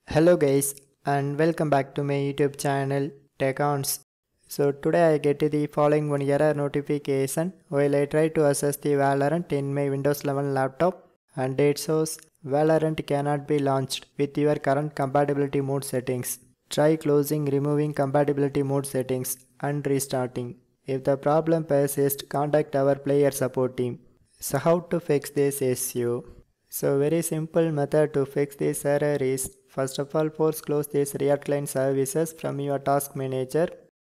Hello guys and welcome back to my YouTube channel TechOns. So today I get the following one error notification while I try to access the Valorant in my Windows 11 laptop, and it shows Valorant cannot be launched with your current compatibility mode settings. Try closing, removing compatibility mode settings and restarting. If the problem persists, contact our player support team. So how to fix this issue? So very simple method to fix this error is, first of all, force close these React Client services from your task manager.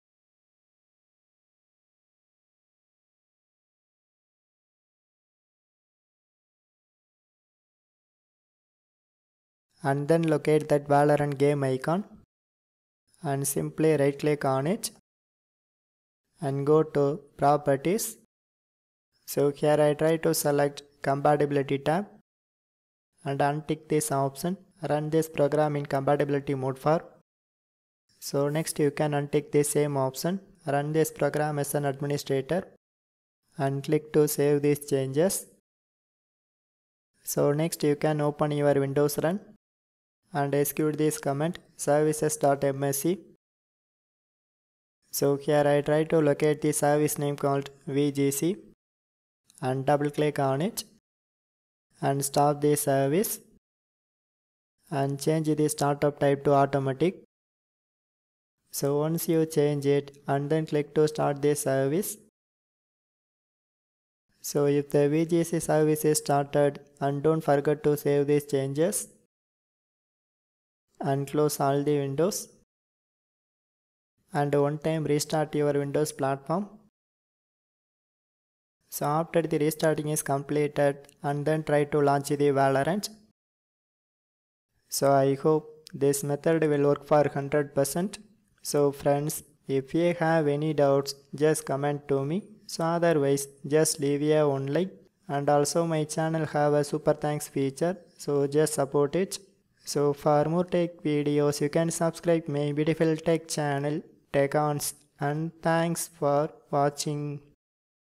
And then locate that Valorant game icon and simply right click on it and go to properties. So here I try to select compatibility tab and untick this option, run this program in compatibility mode for. So next you can untick the same option, run this program as an administrator and click to save these changes. So next you can open your Windows Run and execute this command services.msc. So here I try to locate the service name called VGC and double click on it and stop the service and change the startup type to automatic. So once you change it and then click to start the service. So if the VGC service is started, and don't forget to save these changes and close all the windows and one time restart your Windows platform. So after the restarting is completed and then try to launch the Valorant. So I hope this method will work for 100%. So friends, if you have any doubts, just comment to me. So otherwise, just leave a one like, and also my channel have a super thanks feature, so just support it. So for more tech videos, you can subscribe my beautiful tech channel TechOns, and thanks for watching.